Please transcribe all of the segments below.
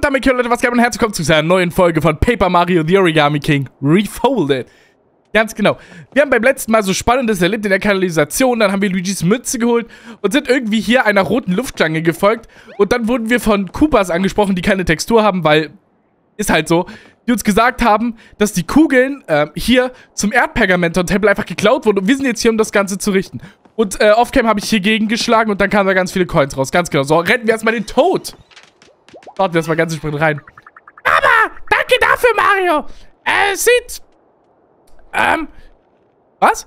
Und damit, Leute, was geht und herzlich willkommen zu einer neuen Folge von Paper Mario The Origami King Refolded. Ganz genau. Wir haben beim letzten Mal so Spannendes erlebt in der Kanalisation, dann haben wir Luigis Mütze geholt und sind irgendwie hier einer roten Luftschlange gefolgt. Und dann wurden wir von Koopas angesprochen, die keine Textur haben, weil, ist halt so, die uns gesagt haben, dass die Kugeln hier zum Erdpergamenton-Tempel einfach geklaut wurden. Und wir sind jetzt hier, um das Ganze zu richten. Und Offcam habe ich hier gegengeschlagen und dann kamen da ganz viele Coins raus. Ganz genau. So, retten wir erstmal den Tod. Warten wir erstmal ganz entsprechend rein. Aber, danke dafür, Mario. Sieht... was?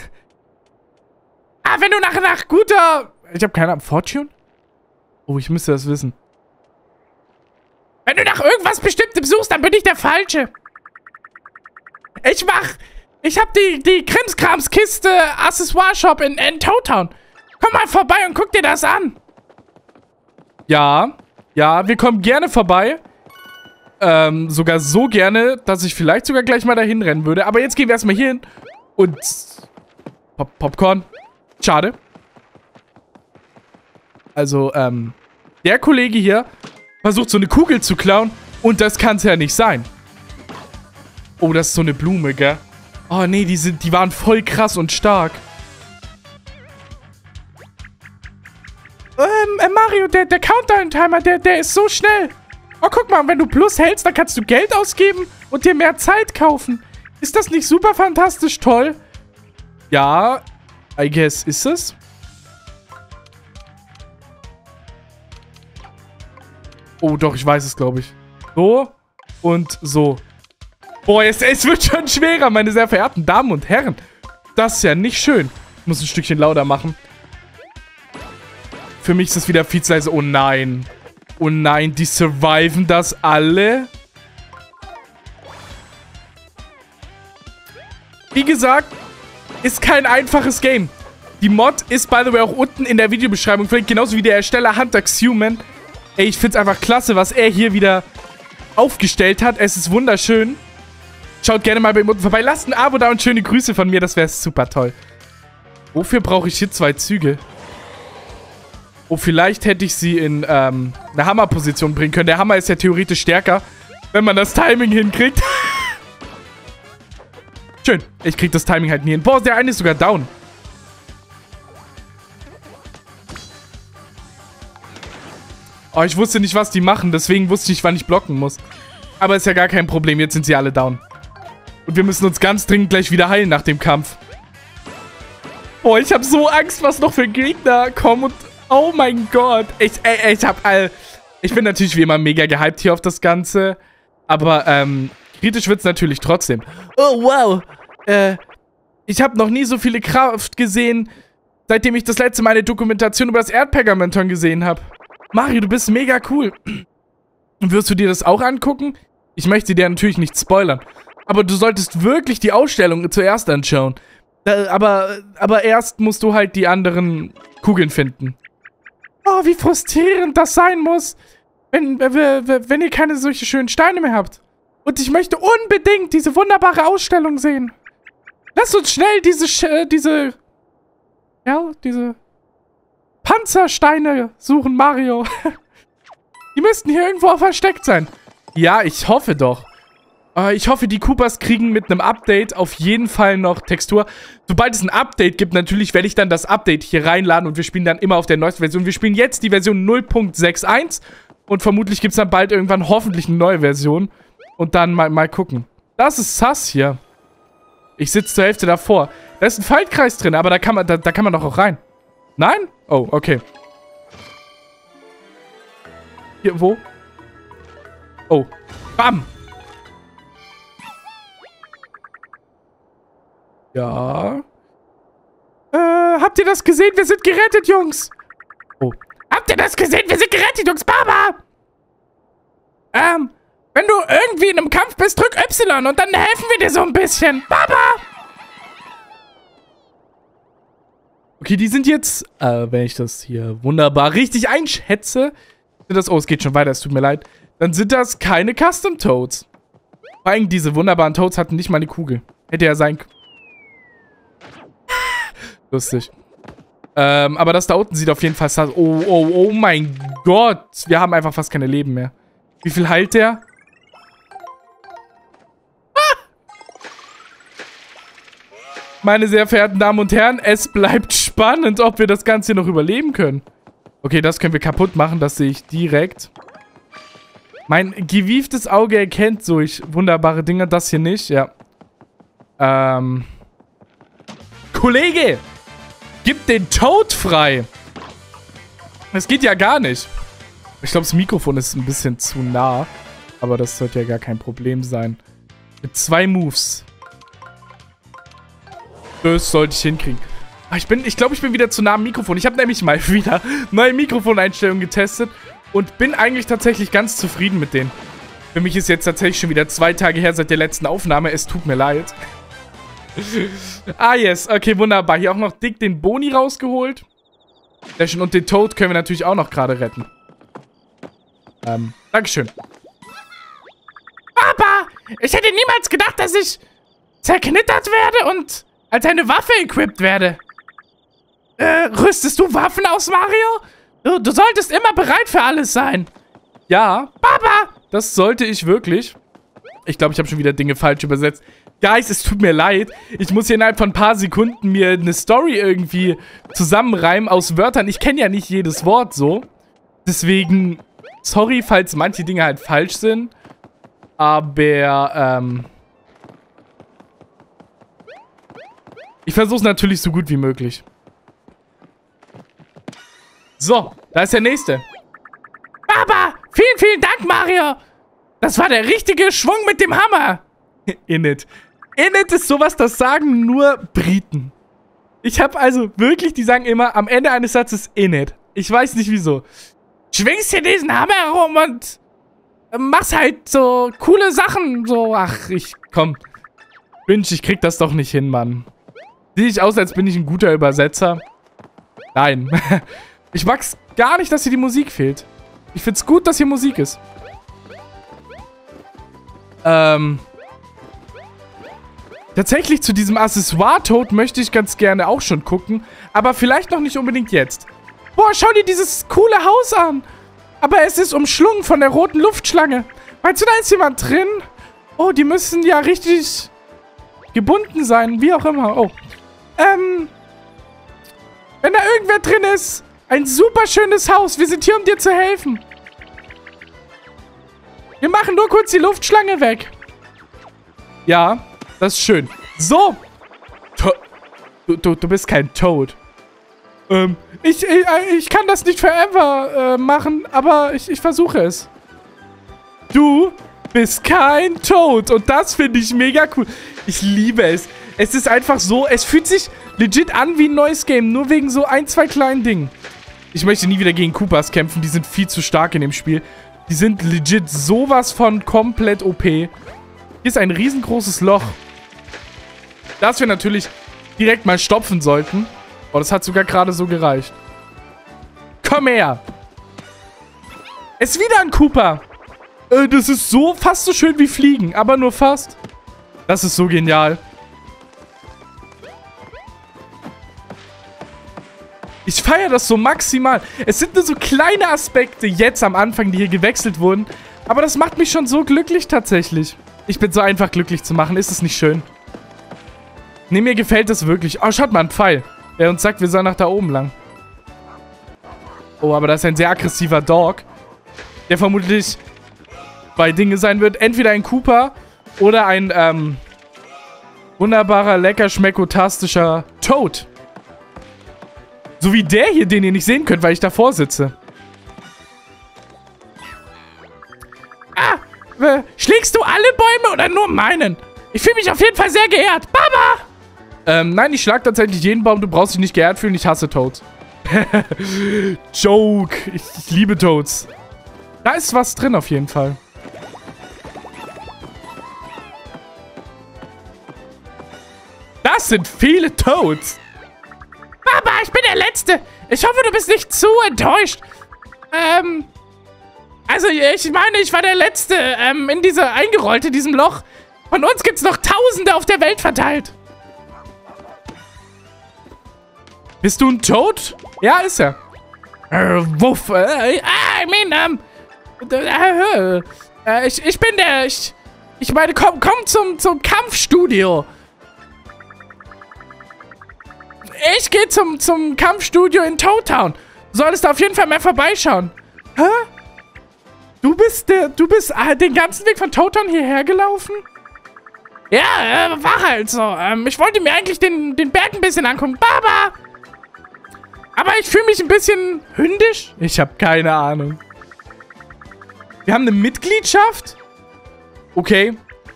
Wenn du nach guter... Ich habe keine Ahnung. Fortune? Oh, ich müsste das wissen. Wenn du nach irgendwas Bestimmtem suchst, dann bin ich der Falsche. Ich hab die Krimskrams-Kiste Accessoire-Shop in Town. Komm mal vorbei und guck dir das an. Ja, wir kommen gerne vorbei. Sogar so gerne, dass ich vielleicht sogar gleich mal dahin rennen würde. Aber jetzt gehen wir erstmal hier hin. Und... Popcorn. Schade. Also, der Kollege hier versucht so eine Kugel zu klauen. Und das kann es ja nicht sein. Oh, das ist so eine Blume, gell? Oh, nee, die waren voll krass und stark. Mario, der Countdown-Timer, der ist so schnell. Oh, guck mal, wenn du Plus hältst, dann kannst du Geld ausgeben und dir mehr Zeit kaufen. Ist das nicht super fantastisch toll? Ja, I guess, ist es? Oh, doch, ich weiß es, glaube ich. So und so. Boah, es wird schon schwerer, meine sehr verehrten Damen und Herren. Das ist ja nicht schön. Ich muss ein Stückchen lauter machen. Für mich ist es wieder viel zu leise. Oh nein. Oh nein, die surviven das alle. Wie gesagt, ist kein einfaches Game. Die Mod ist, by the way, auch unten in der Videobeschreibung verlinkt. Genauso wie der Ersteller Hunter Xuman. Ey, ich find's einfach klasse, was er hier wieder aufgestellt hat. Es ist wunderschön. Schaut gerne mal bei ihm unten vorbei. Lasst ein Abo da und schöne Grüße von mir. Das wäre super toll. Wofür brauche ich hier 2 Züge? Oh, vielleicht hätte ich sie in eine Hammerposition bringen können. Der Hammer ist ja theoretisch stärker, wenn man das Timing hinkriegt. Schön. Ich krieg das Timing halt nie hin. Boah, der eine ist sogar down. Oh, ich wusste nicht, was die machen. Deswegen wusste ich, wann ich blocken muss. Aber ist ja gar kein Problem. Jetzt sind sie alle down. Und wir müssen uns ganz dringend gleich wieder heilen nach dem Kampf. Boah, ich habe so Angst, was noch für Gegner kommen und... Oh mein Gott. Ich bin natürlich wie immer mega gehypt hier auf das Ganze. Aber, kritisch wird's natürlich trotzdem. Oh, wow. Ich habe noch nie so viele Kraft gesehen, seitdem ich das letzte Mal eine Dokumentation über das Erdpergamenton gesehen habe. Mario, du bist mega cool. Wirst du dir das auch angucken? Ich möchte dir natürlich nicht spoilern. Aber du solltest wirklich die Ausstellung zuerst anschauen. Aber erst musst du halt die anderen Kugeln finden. Oh, wie frustrierend das sein muss, wenn ihr keine solche schönen Steine mehr habt. Und ich möchte unbedingt diese wunderbare Ausstellung sehen. Lass uns schnell diese Panzersteine suchen, Mario. Die müssten hier irgendwo versteckt sein. Ja, ich hoffe doch. Ich hoffe, die Koopas kriegen mit einem Update auf jeden Fall noch Textur. Sobald es ein Update gibt, natürlich werde ich dann das Update hier reinladen und wir spielen dann immer auf der neuesten Version. Wir spielen jetzt die Version 0.61 und vermutlich gibt es dann bald irgendwann hoffentlich eine neue Version. Und dann mal gucken. Das ist sass hier. Ich sitze zur Hälfte davor. Da ist ein Faltkreis drin, aber da kann man doch auch rein. Nein? Oh, okay. Hier, wo? Oh. Bam! Ja. Habt ihr das gesehen? Wir sind gerettet, Jungs. Oh. Habt ihr das gesehen? Wir sind gerettet, Jungs. Baba! Wenn du irgendwie in einem Kampf bist, drück Y und dann helfen wir dir so ein bisschen. Baba! Okay, die sind jetzt, wenn ich das hier wunderbar richtig einschätze, sind das, oh, es geht schon weiter, es tut mir leid, dann sind das keine Custom Toads. Vor allem diese wunderbaren Toads hatten nicht mal eine Kugel. Hätte ja sein können. Lustig. Aber das da unten sieht auf jeden Fall... Oh mein Gott. Wir haben einfach fast keine Leben mehr. Wie viel heilt der? Meine sehr verehrten Damen und Herren, es bleibt spannend, ob wir das Ganze noch überleben können. Okay, das können wir kaputt machen, das sehe ich direkt. Mein gewieftes Auge erkennt solch wunderbare Dinge, das hier nicht, ja. Kollege! Gib den Toad frei! Das geht ja gar nicht. Ich glaube, das Mikrofon ist ein bisschen zu nah. Aber das sollte ja gar kein Problem sein. Mit 2 Moves. Das sollte ich hinkriegen. Ich glaube, ich bin wieder zu nah am Mikrofon. Ich habe nämlich mal wieder neue Mikrofoneinstellungen getestet und bin eigentlich tatsächlich ganz zufrieden mit denen. Für mich ist jetzt tatsächlich schon wieder 2 Tage her seit der letzten Aufnahme. Es tut mir leid. Ah, yes. Okay, wunderbar. Hier auch noch dick den Boni rausgeholt. Sehr schön. Und den Toad können wir natürlich auch noch gerade retten. Dankeschön. Papa! Ich hätte niemals gedacht, dass ich zerknittert werde und als eine Waffe equipped werde. Rüstest du Waffen aus, Mario? Du solltest immer bereit für alles sein. Ja. Papa! Das sollte ich wirklich. Ich glaube, ich habe schon wieder Dinge falsch übersetzt. Guys, es tut mir leid. Ich muss hier innerhalb von ein paar Sekunden mir eine Story irgendwie zusammenreimen aus Wörtern. Ich kenne ja nicht jedes Wort so. Deswegen, sorry, falls manche Dinge halt falsch sind. Aber, ich versuche es natürlich so gut wie möglich. So, da ist der nächste. Papa, vielen, vielen Dank, Mario. Das war der richtige Schwung mit dem Hammer. Init. Init ist sowas, das sagen nur Briten. Ich habe also wirklich, die sagen immer am Ende eines Satzes Init. Ich weiß nicht wieso. Schwingst hier diesen Hammer herum und machst halt so coole Sachen. So, ach, komm. Ich krieg das doch nicht hin, Mann. Sehe ich aus, als bin ich ein guter Übersetzer? Nein. Ich mag's gar nicht, dass hier die Musik fehlt. Ich find's gut, dass hier Musik ist. Tatsächlich zu diesem Accessoire-Toad möchte ich ganz gerne auch schon gucken. Aber vielleicht noch nicht unbedingt jetzt. Boah, schau dir dieses coole Haus an. Aber es ist umschlungen von der roten Luftschlange. Meinst du, da ist jemand drin? Oh, die müssen ja richtig gebunden sein. Wie auch immer. Oh. Wenn da irgendwer drin ist. Ein super schönes Haus. Wir sind hier, um dir zu helfen. Wir machen nur kurz die Luftschlange weg. Ja, das ist schön. So. Du bist kein Toad. Ich kann das nicht forever machen, aber ich versuche es. Du bist kein Toad. Und das finde ich mega cool. Ich liebe es. Es ist einfach so, es fühlt sich legit an wie ein neues Game. Nur wegen so 1, 2 kleinen Dingen. Ich möchte nie wieder gegen Koopas kämpfen. Die sind viel zu stark in dem Spiel. Die sind legit sowas von komplett OP. Hier ist ein riesengroßes Loch. Das wir natürlich direkt mal stopfen sollten. Oh, das hat sogar gerade so gereicht. Komm her. Es ist wieder ein Koopa. Das ist so fast so schön wie Fliegen. Aber nur fast. Das ist so genial. Ich feiere das so maximal. Es sind nur so kleine Aspekte jetzt am Anfang, die hier gewechselt wurden. Aber das macht mich schon so glücklich tatsächlich. Ich bin so einfach glücklich zu machen. Ist es nicht schön? Nee, mir gefällt das wirklich. Oh, schaut mal, ein Pfeil. Der uns sagt, wir sollen nach da oben lang. Oh, aber das ist ein sehr aggressiver Dog. Der vermutlich bei Dinge sein wird. Entweder ein Koopa oder ein, wunderbarer, lecker, schmeckotastischer Toad. So wie der hier, den ihr nicht sehen könnt, weil ich davor sitze. Ah, schlägst du alle Bäume oder nur meinen? Ich fühle mich auf jeden Fall sehr geehrt. Baba! Nein, ich schlag tatsächlich jeden Baum. Du brauchst dich nicht geehrt fühlen. Ich hasse Toads. Joke. Ich liebe Toads. Da ist was drin auf jeden Fall. Das sind viele Toads. Papa, ich bin der Letzte. Ich hoffe, du bist nicht zu enttäuscht. Also, ich meine, ich war der Letzte, in diesem Loch. Von uns gibt's noch Tausende auf der Welt verteilt. Bist du ein Toad? Ja, ist er. Wuff. Ich bin der... Ich meine, komm zum Kampfstudio. Ich gehe zum Kampfstudio in Toad Town. Du solltest da auf jeden Fall mal vorbeischauen. Hä? Du bist den ganzen Weg von Toad Town hierher gelaufen? Ja, war halt so. Ich wollte mir eigentlich den Berg ein bisschen angucken. Baba! Aber ich fühle mich ein bisschen hündisch. Ich habe keine Ahnung. Wir haben eine Mitgliedschaft? Okay.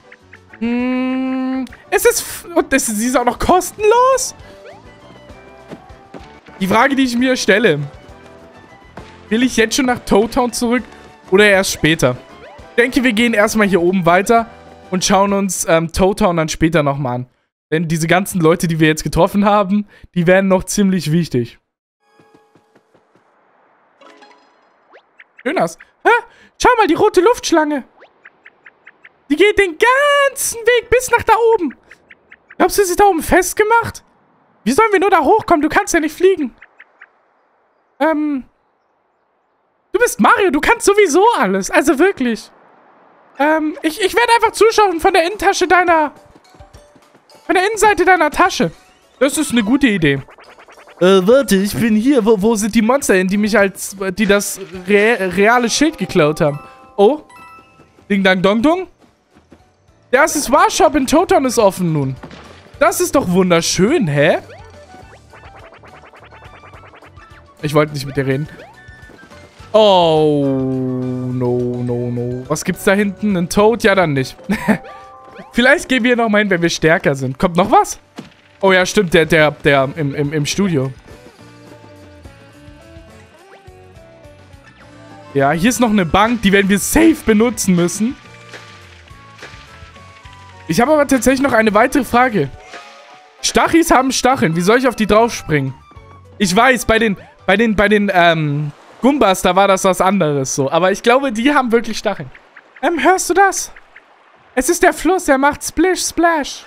Sie ist auch noch kostenlos? Die Frage, die ich mir stelle. Will ich jetzt schon nach Toad Town zurück oder erst später? Ich denke, wir gehen erstmal hier oben weiter und schauen uns Toad Town dann später nochmal an. Denn diese ganzen Leute, die wir jetzt getroffen haben, die werden noch ziemlich wichtig. Schön aus. Hä? Schau mal, die rote Luftschlange. Die geht den ganzen Weg bis nach da oben. Glaubst du, sie ist da oben festgemacht? Wie sollen wir nur da hochkommen? Du kannst ja nicht fliegen. Du bist Mario, du kannst sowieso alles. Also wirklich. Ich werde einfach zuschauen von der Innentasche deiner... Von der Innenseite deiner Tasche. Das ist eine gute Idee. Warte, ich bin hier. Wo sind die Monster hin, die das reale Schild geklaut haben? Oh. Ding dang dong dong. Der Accessoire-Shop in Toad Town ist offen nun. Das ist doch wunderschön, hä? Ich wollte nicht mit dir reden. Oh, no. Was gibt's da hinten? Ein Toad? Ja, dann nicht. Vielleicht gehen wir noch mal hin, wenn wir stärker sind. Kommt noch was? Oh ja, stimmt, der im Studio. Ja, hier ist noch eine Bank, die werden wir safe benutzen müssen. Ich habe aber tatsächlich noch eine weitere Frage. Stachis haben Stacheln. Wie soll ich auf die draufspringen? Ich weiß, bei den Gumbas, da war das was anderes so. Aber ich glaube, die haben wirklich Stacheln. Hörst du das? Es ist der Fluss, der macht Splish Splash.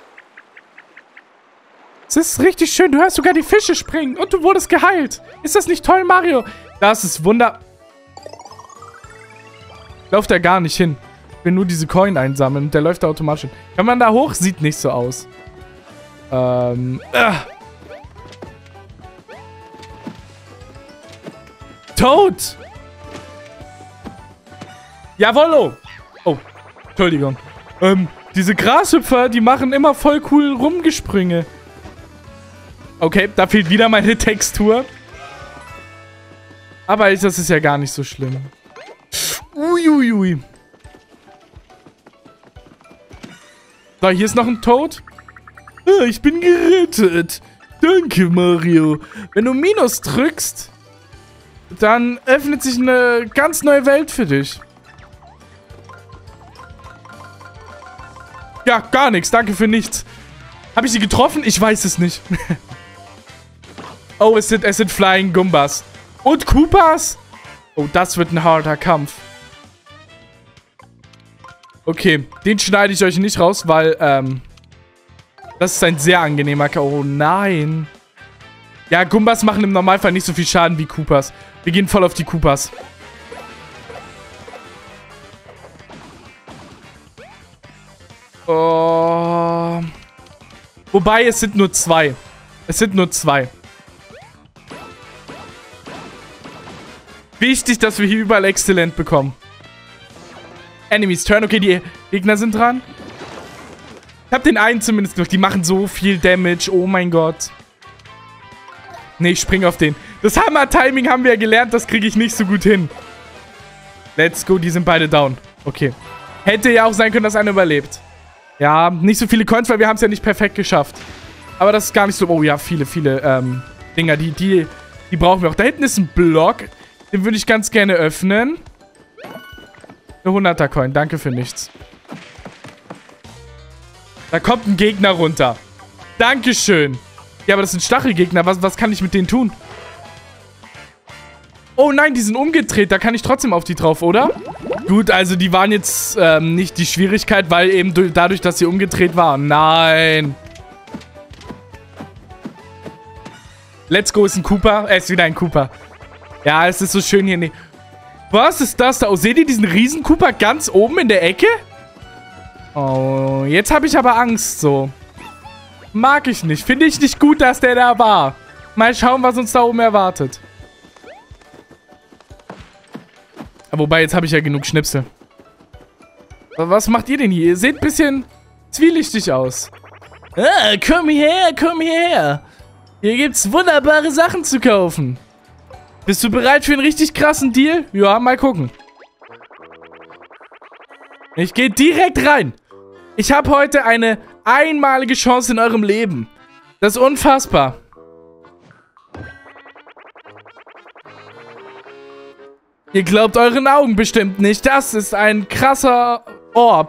Es ist richtig schön. Du hörst sogar die Fische springen. Und du wurdest geheilt. Ist das nicht toll, Mario? Das ist Läuft da gar nicht hin. Ich will nur diese Coin einsammeln. Der läuft da automatisch hin. Kann man da hoch? Sieht nicht so aus. Toad! Jawollo! Oh, Entschuldigung. Diese Grashüpfer, die machen immer voll cool Rumgesprünge. Okay, da fehlt wieder meine Textur. Aber das ist ja gar nicht so schlimm. Uiuiui. So, hier ist noch ein Toad. Ah, ich bin gerettet. Danke, Mario. Wenn du Minus drückst, dann öffnet sich eine ganz neue Welt für dich. Ja, gar nichts. Danke für nichts. Habe ich sie getroffen? Ich weiß es nicht. Oh, es sind Flying Gumbas. Und Koopas? Oh, das wird ein harter Kampf. Okay, den schneide ich euch nicht raus, weil, das ist ein sehr angenehmer Kampf. Oh nein. Ja, Gumbas machen im Normalfall nicht so viel Schaden wie Koopas. Wir gehen voll auf die Koopas. Oh. Wobei, es sind nur 2. Es sind nur 2. Wichtig, dass wir hier überall Exzellent bekommen. Enemies Turn. Okay, die Gegner sind dran. Ich hab den einen zumindest noch. Die machen so viel Damage. Oh mein Gott. Nee, ich spring auf den. Das Hammer-Timing haben wir ja gelernt. Das kriege ich nicht so gut hin. Let's go. Die sind beide down. Okay. Hätte ja auch sein können, dass einer überlebt. Ja, nicht so viele Coins, weil wir haben es ja nicht perfekt geschafft. Aber das ist gar nicht so... Oh ja, viele Dinger. Die brauchen wir auch. Da hinten ist ein Block. Den würde ich ganz gerne öffnen. Eine 100er-Coin. Danke für nichts. Da kommt ein Gegner runter. Dankeschön. Ja, aber das sind Stachelgegner. Was kann ich mit denen tun? Oh nein, die sind umgedreht. Da kann ich trotzdem auf die drauf, oder? Gut, also die waren jetzt nicht die Schwierigkeit, weil eben dadurch, dass sie umgedreht waren. Nein. Let's go ist ein Koopa. Ist wieder ein Koopa. Ja, es ist so schön hier. Nee. Was ist das da? Oh, seht ihr diesen Riesen-Koopa ganz oben in der Ecke? Oh, jetzt habe ich aber Angst, so. Mag ich nicht. Finde ich nicht gut, dass der da war. Mal schauen, was uns da oben erwartet. Wobei, jetzt habe ich ja genug Schnipsel. Was macht ihr denn hier? Ihr seht ein bisschen zwielichtig aus. Ah, komm hierher, komm hierher. Hier gibt's wunderbare Sachen zu kaufen. Bist du bereit für einen richtig krassen Deal? Ja, mal gucken. Ich gehe direkt rein. Ich habe heute eine einmalige Chance in eurem Leben. Das ist unfassbar. Ihr glaubt euren Augen bestimmt nicht. Das ist ein krasser Orb.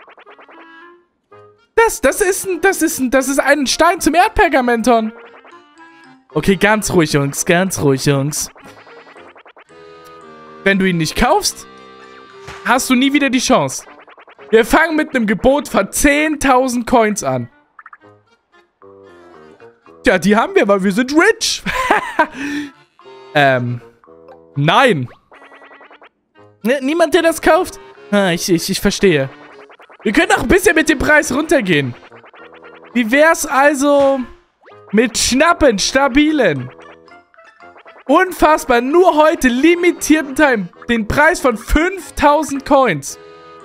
Das ist ein Stein zum Erdpergamenton. Okay, ganz ruhig, Jungs. Ganz ruhig, Jungs. Wenn du ihn nicht kaufst, hast du nie wieder die Chance. Wir fangen mit einem Gebot von 10.000 Coins an. Ja, die haben wir, weil wir sind rich. Nein. Niemand, der das kauft? Ah, ich verstehe. Wir können auch ein bisschen mit dem Preis runtergehen. Wie wär's also mit schnappen, stabilen, unfassbar, nur heute limitierten Time, den Preis von 5.000 Coins?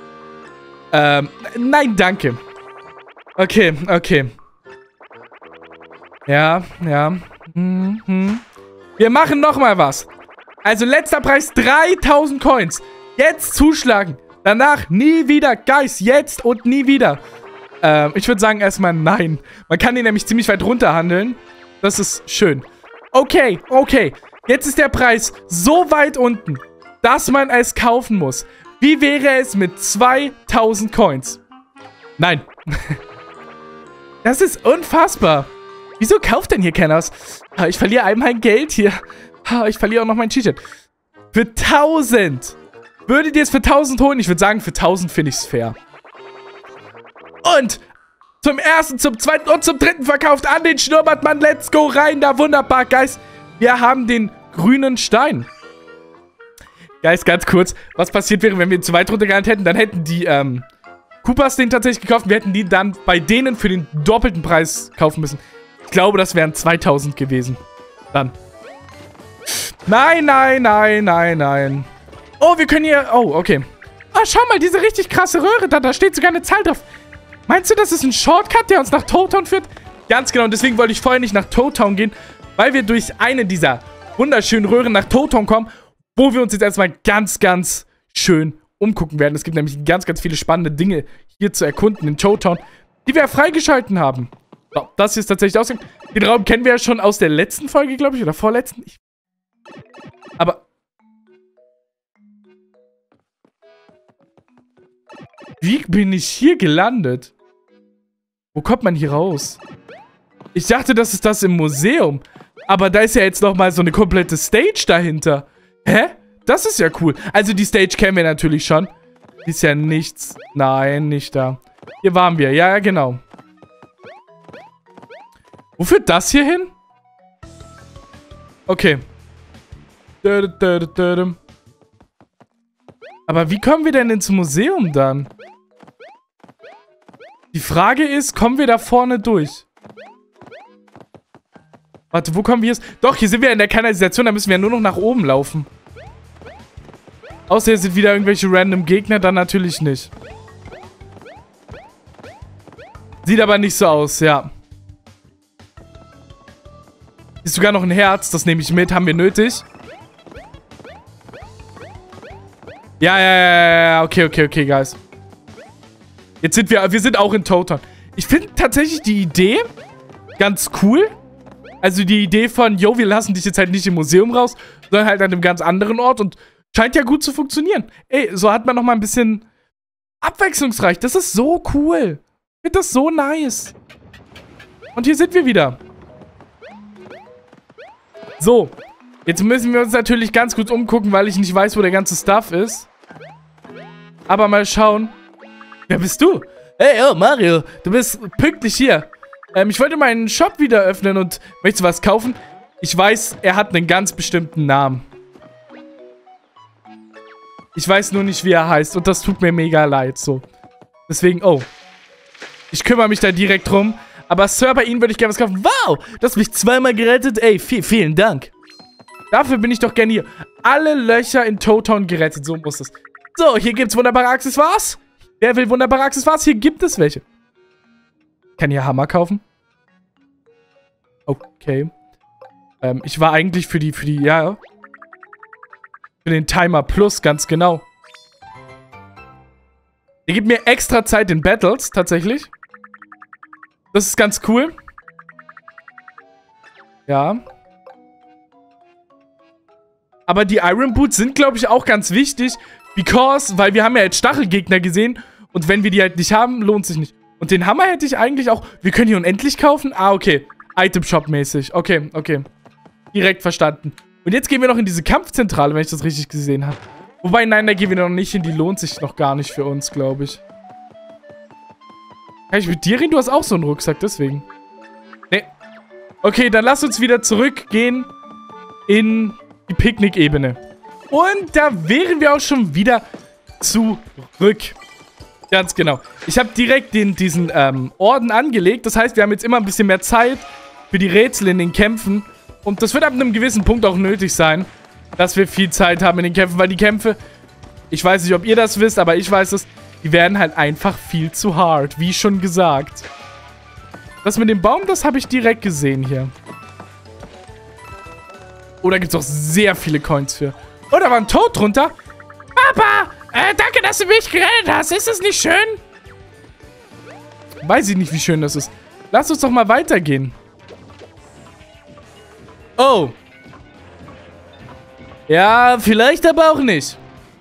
Nein, danke. Okay, okay. Ja. Wir machen nochmal was. Also letzter Preis 3.000 Coins. Jetzt zuschlagen. Danach nie wieder. Guys, jetzt und nie wieder. Ich würde sagen erstmal nein. Man kann den nämlich ziemlich weit runter handeln. Das ist schön. Okay, okay. Jetzt ist der Preis so weit unten, dass man es kaufen muss. Wie wäre es mit 2.000 Coins? Nein. Das ist unfassbar. Wieso kauft denn hier keiner was? Ich verliere all mein Geld hier. Ich verliere auch noch mein T-Shirt. Für 1.000. Würdet ihr es für 1.000 holen? Ich würde sagen, für 1.000 finde ich es fair. Und zum ersten, zum zweiten und zum dritten verkauft an den Schnurrbartmann. Let's go rein da. Wunderbar, Guys. Wir haben den grünen Stein. Guys, ganz kurz. Was passiert wäre, wenn wir ihn zu weit runtergehalten hätten? Dann hätten die Koopas den tatsächlich gekauft. Wir hätten die dann bei denen für den doppelten Preis kaufen müssen. Ich glaube, das wären 2.000 gewesen. Dann. Nein, nein, nein, nein, nein. Oh, wir können hier... Oh, okay. Oh, schau mal, diese richtig krasse Röhre da. Da steht sogar eine Zahl drauf. Meinst du, das ist ein Shortcut, der uns nach Toad Town führt? Ganz genau. Und deswegen wollte ich vorher nicht nach Toad Town gehen, weil wir durch eine dieser wunderschönen Röhren nach Toad Town kommen, wo wir uns jetzt erstmal ganz, ganz schön umgucken werden. Es gibt nämlich ganz, ganz viele spannende Dinge hier zu erkunden in Toad Town, die wir freigeschalten haben. So, das hier ist tatsächlich ausgegangen. Den Raum kennen wir ja schon aus der letzten Folge, glaube ich, oder vorletzten. Aber... Wie bin ich hier gelandet? Wo kommt man hier raus? Ich dachte, das ist das im Museum. Aber da ist ja jetzt nochmal so eine komplette Stage dahinter. Hä? Das ist ja cool. Also die Stage kennen wir natürlich schon. Die ist ja nichts. Nein, nicht da. Hier waren wir. Ja, genau. Wo führt das hier hin? Okay. Aber wie kommen wir denn ins Museum dann? Die Frage ist, kommen wir da vorne durch? Warte, wo kommen wir jetzt? Doch, hier sind wir in der Kanalisation, da müssen wir ja nur noch nach oben laufen. Außer hier sind wieder irgendwelche random Gegner, dann natürlich nicht. Sieht aber nicht so aus, ja. Ist sogar noch ein Herz, das nehme ich mit, haben wir nötig. Ja, okay, Guys. Jetzt sind wir sind auch in Toad Town. Ich finde tatsächlich die Idee ganz cool. Also die Idee von, yo, wir lassen dich jetzt halt nicht im Museum raus, sondern halt an einem ganz anderen Ort und scheint ja gut zu funktionieren. Ey, so hat man nochmal ein bisschen abwechslungsreich. Das ist so cool. Ich finde das so nice. Und hier sind wir wieder. So. Jetzt müssen wir uns natürlich ganz kurz umgucken, weil ich nicht weiß, wo der ganze Stuff ist. Aber mal schauen. Wer bist du? Hey, oh, Mario. Du bist pünktlich hier. Ich wollte meinen Shop wieder öffnen und möchtest du was kaufen? Ich weiß, er hat einen ganz bestimmten Namen. Ich weiß nur nicht, wie er heißt. Und das tut mir mega leid, so. Deswegen, oh. Ich kümmere mich da direkt drum. Aber Sir, bei Ihnen würde ich gerne was kaufen. Wow, du hast mich zweimal gerettet. Ey, vielen Dank. Dafür bin ich doch gerne hier. Alle Löcher in Toad Town gerettet. So muss es. So, hier gibt's wunderbare Accessoires. Wer will wunderbare Accessoires? Hier gibt es welche. Kann hier Hammer kaufen? Okay. Ich war eigentlich für die, ja. Für den Timer Plus, ganz genau. Der gibt mir extra Zeit in Battles, tatsächlich. Das ist ganz cool. Ja. Aber die Iron Boots sind, glaube ich, auch ganz wichtig. Weil wir haben ja jetzt Stachelgegner gesehen. Und wenn wir die halt nicht haben, lohnt sich nicht. Und den Hammer hätte ich eigentlich auch... Wir können hier unendlich kaufen? Ah, okay. Item Shop mäßig. Okay. Direkt verstanden. Und jetzt gehen wir noch in diese Kampfzentrale, wenn ich das richtig gesehen habe. Wobei, nein, da gehen wir noch nicht hin. Die lohnt sich noch gar nicht für uns, glaube ich. Kann ich mit dir reden? Du hast auch so einen Rucksack, deswegen. Nee. Okay, dann lass uns wieder zurückgehen in die Picknick-Ebene. Und da wären wir auch schon wieder zurück. Ganz genau. Ich habe direkt diesen Orden angelegt. Das heißt, wir haben jetzt immer ein bisschen mehr Zeit für die Rätsel in den Kämpfen. Und das wird ab einem gewissen Punkt auch nötig sein, dass wir viel Zeit haben in den Kämpfen. Weil die Kämpfe, ich weiß nicht, ob ihr das wisst, aber ich weiß es, die werden halt einfach viel zu hart. Wie schon gesagt. Das mit dem Baum, das habe ich direkt gesehen hier. Oh, da gibt es auch sehr viele Coins für. Oh, da war ein Toad drunter. Papa, danke, dass du mich gerettet hast. Ist es nicht schön? Weiß ich nicht, wie schön das ist. Lass uns doch mal weitergehen. Oh. Ja, vielleicht aber auch nicht.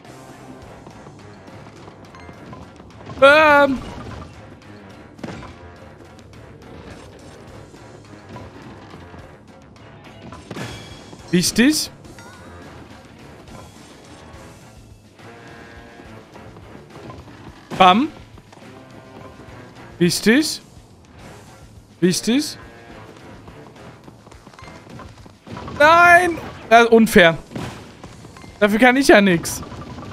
Wichtig. Bam. Wichtig. Wichtig. Nein! Unfair. Dafür kann ich ja nichts.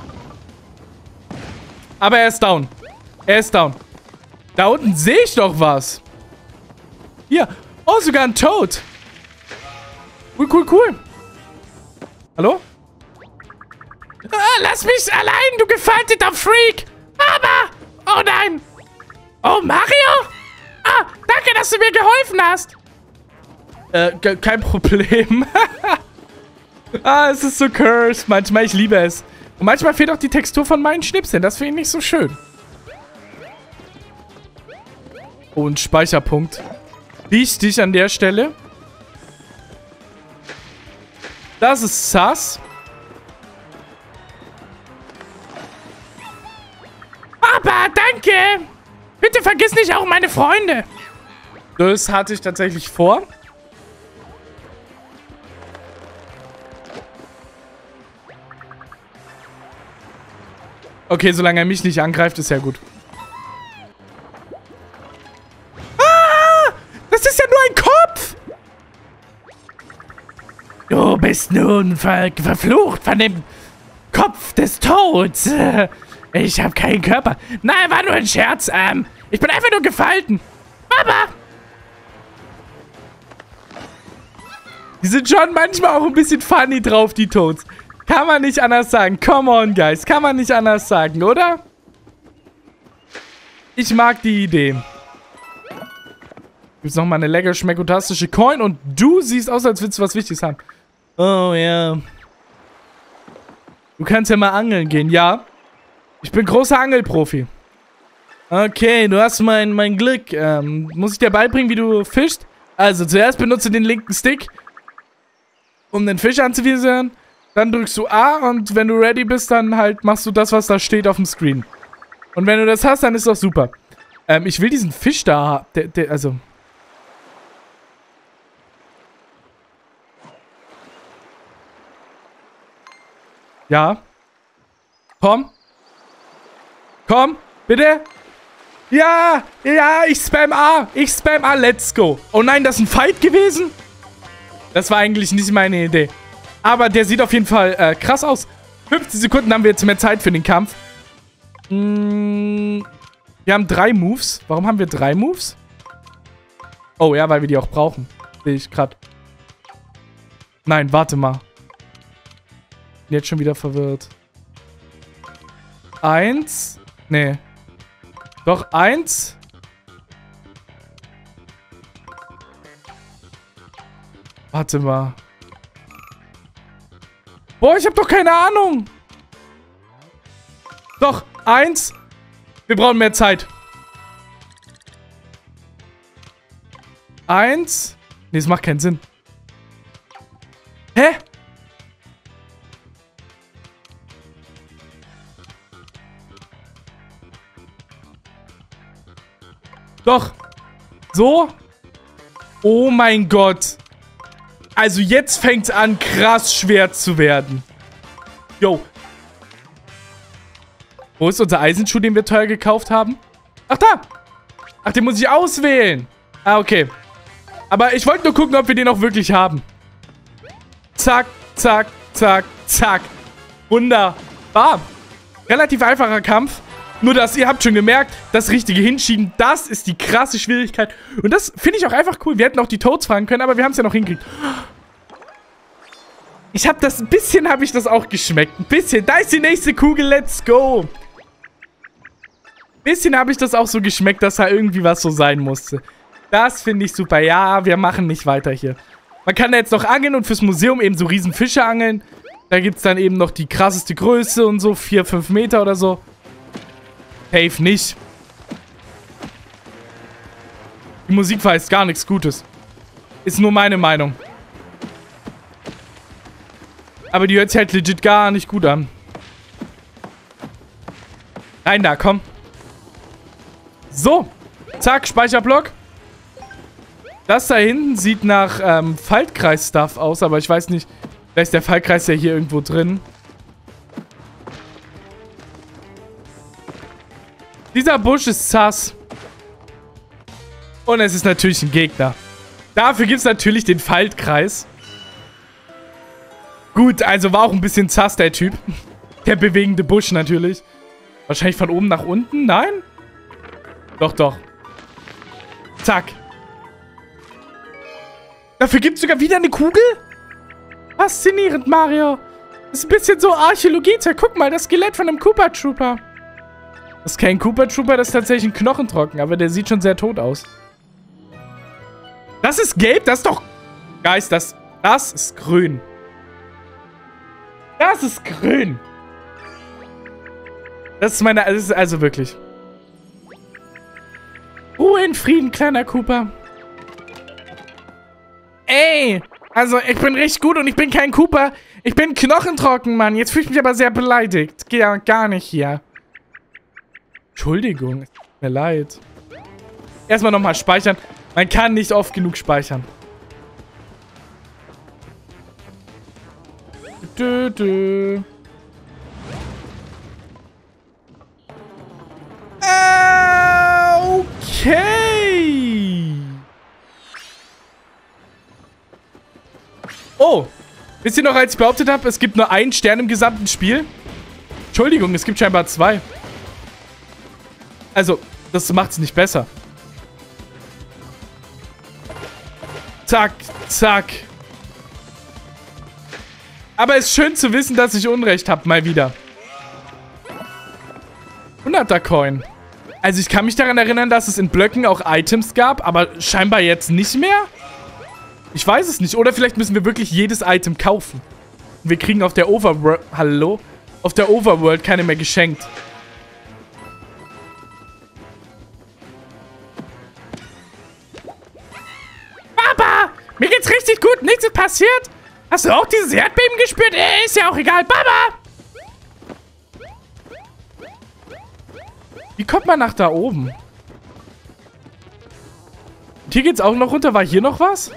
Aber er ist down. Er ist down. Da unten sehe ich doch was. Hier. Oh, sogar ein Toad. Cool. Hallo? Lass mich allein, du gefalteter Freak. Aber... Oh nein. Oh, Mario? Ah, danke, dass du mir geholfen hast. Kein Problem. Es ist so cursed. Manchmal, ich liebe es. Und manchmal fehlt auch die Textur von meinen Schnipseln. Das finde ich nicht so schön. Oh, ein Speicherpunkt. Wichtig an der Stelle. Das ist sass. Papa, danke. Bitte vergiss nicht auch meine Freunde. Das hatte ich tatsächlich vor. Okay, solange er mich nicht angreift, ist ja gut. Ah! Das ist ja nur ein Kopf! Du bist nun verflucht von dem Kopf des Toads. Ich habe keinen Körper. Nein, war nur ein Scherz. Ich bin einfach nur gefalten. Papa! Die sind schon manchmal auch ein bisschen funny drauf, die Toads. Kann man nicht anders sagen. Come on, guys. Kann man nicht anders sagen, oder? Ich mag die Idee. Gibt's nochmal eine lecker schmeckotastische Coin und du siehst aus, als würdest du was Wichtiges haben. Oh, ja. Du kannst ja mal angeln gehen, ja. Ich bin großer Angelprofi. Okay, du hast mein Glück. Muss ich dir beibringen, wie du fischst? Also, zuerst benutze den linken Stick, um den Fisch anzuvisieren. Dann drückst du A und wenn du ready bist, dann halt machst du das, was da steht auf dem Screen. Und wenn du das hast, dann ist das super. Ich will diesen Fisch da, also... Ja. Komm. Komm, bitte. Ja, ich spam A. Let's go. Oh nein, das ist ein Fight gewesen? Das war eigentlich nicht meine Idee. Aber der sieht auf jeden Fall krass aus. 50 Sekunden haben wir jetzt mehr Zeit für den Kampf. Wir haben 3 Moves. Warum haben wir 3 Moves? Oh ja, weil wir die auch brauchen. Sehe ich gerade. Nein, warte mal. Bin jetzt schon wieder verwirrt. 1. Nee. Doch, 1. Warte mal. Boah, ich habe doch keine Ahnung. Doch, 1. Wir brauchen mehr Zeit. 1. Nee, es macht keinen Sinn. Hä? Doch. So. Oh mein Gott. Also jetzt fängt es an, krass schwer zu werden. Yo. Wo ist unser Eisenschuh, den wir teuer gekauft haben? Ach, da. Ach, den muss ich auswählen. Ah, okay. Aber ich wollte nur gucken, ob wir den auch wirklich haben. Zack, zack, zack, zack. Wunderbar. Relativ einfacher Kampf. Nur, dass ihr habt schon gemerkt, das richtige Hinschieben, das ist die krasse Schwierigkeit. Und das finde ich auch einfach cool. Wir hätten auch die Toads fragen können, aber wir haben es ja noch hingekriegt. Ein bisschen habe ich das auch geschmeckt. Ein bisschen. Da ist die nächste Kugel. Let's go. Ein bisschen habe ich das auch so geschmeckt, dass da irgendwie was so sein musste. Das finde ich super. Ja, wir machen nicht weiter hier. Man kann da jetzt noch angeln und fürs Museum eben so riesen Fische angeln. Da gibt es dann eben noch die krasseste Größe und so. 4, 5 Meter oder so. Safe nicht. Die Musik weiß gar nichts Gutes. Ist nur meine Meinung. Aber die hört sich halt legit gar nicht gut an. Rein da, komm. So. Zack, Speicherblock. Das da hinten sieht nach Faltkreis-Stuff aus, aber ich weiß nicht. Vielleicht ist der Faltkreis ja hier irgendwo drin. Dieser Busch ist sass. Und es ist natürlich ein Gegner. Dafür gibt es natürlich den Faltkreis. Gut, also war auch ein bisschen sass, der Typ. Der bewegende Busch natürlich. Wahrscheinlich von oben nach unten? Nein? Doch, doch. Zack. Dafür gibt es sogar wieder eine Kugel? Faszinierend, Mario. Das ist ein bisschen so Archäologie. Guck mal, das Skelett von einem Koopa Trooper. Das ist kein Koopa Trooper, das ist tatsächlich ein Knochentrocken. Aber der sieht schon sehr tot aus. Das ist gelb? Das ist doch... Geist, das ist grün. Das ist grün. Das ist meine... Das ist also wirklich... Ruhe in Frieden, kleiner Koopa. Ey, also ich bin richtig gut und ich bin kein Koopa. Ich bin knochentrocken, Mann. Jetzt fühle ich mich aber sehr beleidigt. Geht ja gar nicht hier. Entschuldigung, es tut mir leid. Erstmal nochmal speichern. Man kann nicht oft genug speichern. Okay. Oh. Wisst ihr noch, als ich behauptet habe, es gibt nur einen Stern im gesamten Spiel? Entschuldigung, es gibt scheinbar 2. Also, das macht es nicht besser. Zack, zack. Aber es ist schön zu wissen, dass ich Unrecht habe, mal wieder. 100er Coin. Also ich kann mich daran erinnern, dass es in Blöcken auch Items gab, aber scheinbar jetzt nicht mehr? Ich weiß es nicht. Oder vielleicht müssen wir wirklich jedes Item kaufen. Und wir kriegen auf der Overworld... Hallo? Auf der Overworld keine mehr geschenkt. Baba! Mir geht's richtig gut. Nichts ist passiert. Hast du auch dieses Erdbeben gespürt? Ist ja auch egal. Baba! Wie kommt man nach da oben? Und hier geht's auch noch runter. War hier noch was?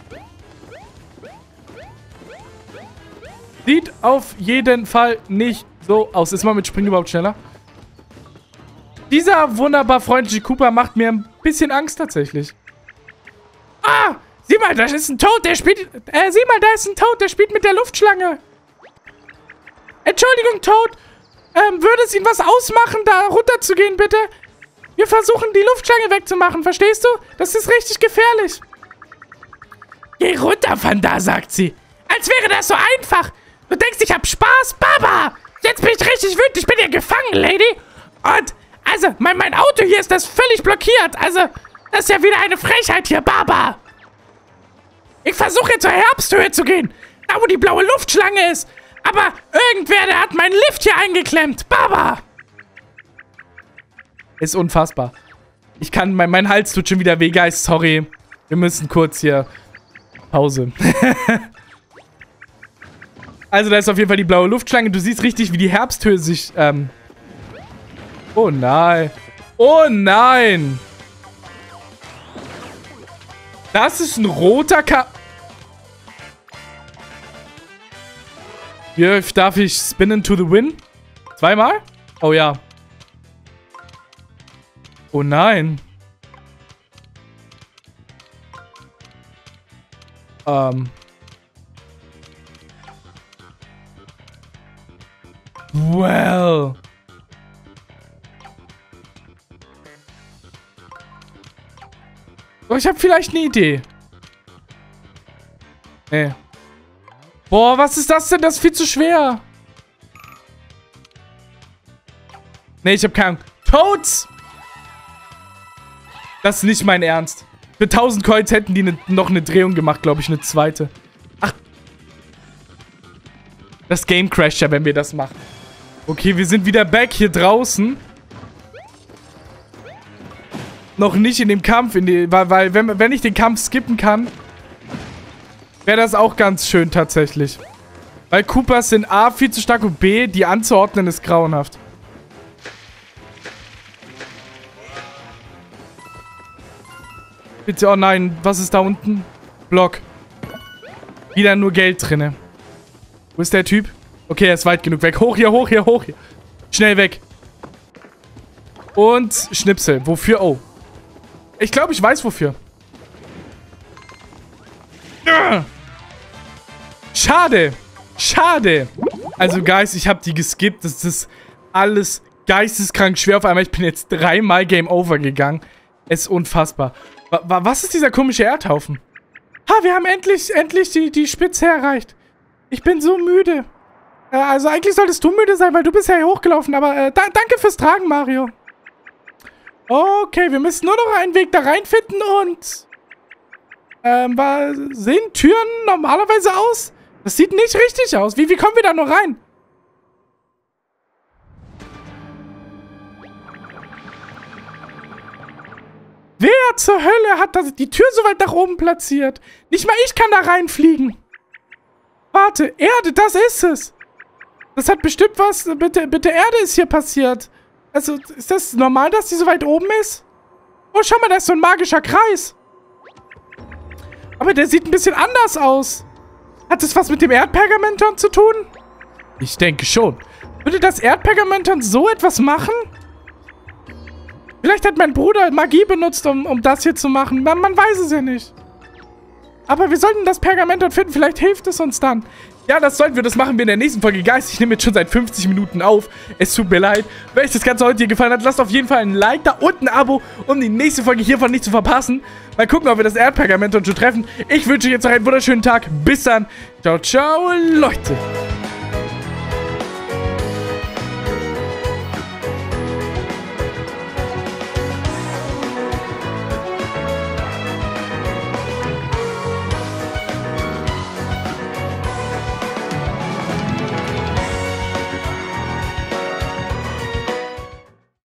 Sieht auf jeden Fall nicht so aus. Ist man mit Springen überhaupt schneller? Dieser wunderbar freundliche Koopa macht mir ein bisschen Angst tatsächlich. Ah! Sieh mal, da ist ein Toad, der spielt... sieh mal, da ist ein Toad, der spielt mit der Luftschlange. Entschuldigung, Toad. Würde es Ihnen was ausmachen, da runterzugehen, bitte? Wir versuchen, die Luftschlange wegzumachen, verstehst du? Das ist richtig gefährlich. Geh runter von da, sagt sie. Als wäre das so einfach. Du denkst, ich hab Spaß? Baba! Jetzt bin ich richtig wütend. Ich bin hier gefangen, Lady. Und, also, mein Auto hier ist das völlig blockiert. Also, das ist ja wieder eine Frechheit hier, Baba. Ich versuche jetzt zur Herbsthöhe zu gehen. Da, wo die blaue Luftschlange ist. Aber irgendwer, der hat meinen Lift hier eingeklemmt. Baba! Ist unfassbar. Ich kann, mein Hals tut schon wieder weh, Geist. Sorry. Wir müssen kurz hier Pause. Also, da ist auf jeden Fall die blaue Luftschlange. Du siehst richtig, wie die Herbsthöhe sich, Oh nein. Oh nein. Das ist ein roter Wie darf ich spinnen to the win? Zweimal? Oh ja. Oh nein. Well. Oh, ich habe vielleicht eine Idee. Nee. Boah, was ist das denn? Das ist viel zu schwer. Nee, ich habe keine Ahnung. Toads! Das ist nicht mein Ernst. Für 1000 Coins hätten die noch eine Drehung gemacht, glaube ich, eine zweite. Ach. Das Game crasht ja, wenn wir das machen. Okay, wir sind wieder back hier draußen. Noch nicht in dem Kampf, weil wenn ich den Kampf skippen kann, wäre das auch ganz schön tatsächlich. Weil Koopas sind A, viel zu stark und B, die anzuordnen ist grauenhaft. Bitte, oh nein, was ist da unten? Block. Wieder nur Geld drinne. Wo ist der Typ? Okay, er ist weit genug weg. Hoch hier, hoch hier, hoch hier. Schnell weg. Und Schnipsel. Wofür? Oh. Ich glaube, ich weiß wofür. Schade. Schade. Also, Guys, ich habe die geskippt. Das ist alles geisteskrank schwer auf einmal. Ich bin jetzt 3-mal Game Over gegangen. Es ist unfassbar. Was ist dieser komische Erdhaufen? Ha, wir haben endlich die Spitze erreicht. Ich bin so müde. Also eigentlich solltest du müde sein, weil du bist ja hier hochgelaufen. Aber danke fürs Tragen, Mario. Okay, wir müssen nur noch einen Weg da reinfinden und... sehen Türen normalerweise aus? Das sieht nicht richtig aus. Wie kommen wir da nur rein? Wer zur Hölle hat die Tür so weit nach oben platziert? Nicht mal ich kann da reinfliegen. Warte, Erde, das ist es. Das hat bestimmt was... Bitte Erde ist hier passiert. Also, ist das normal, dass die so weit oben ist? Oh, schau mal, da ist so ein magischer Kreis. Aber der sieht ein bisschen anders aus. Hat das was mit dem Erdpergamenton zu tun? Ich denke schon. Würde das Erdpergamenton so etwas machen? Vielleicht hat mein Bruder Magie benutzt, um das hier zu machen. Man weiß es ja nicht. Aber wir sollten das Pergamenton finden. Vielleicht hilft es uns dann. Ja, das sollten wir. Das machen wir in der nächsten Folge. Guys, ich nehme jetzt schon seit 50 Minuten auf. Es tut mir leid. Wenn euch das Ganze heute hier gefallen hat, lasst auf jeden Fall ein Like da und ein Abo, um die nächste Folge hiervon nicht zu verpassen. Mal gucken, ob wir das Erdpergamenton schon treffen. Ich wünsche euch jetzt noch einen wunderschönen Tag. Bis dann. Ciao, ciao, Leute.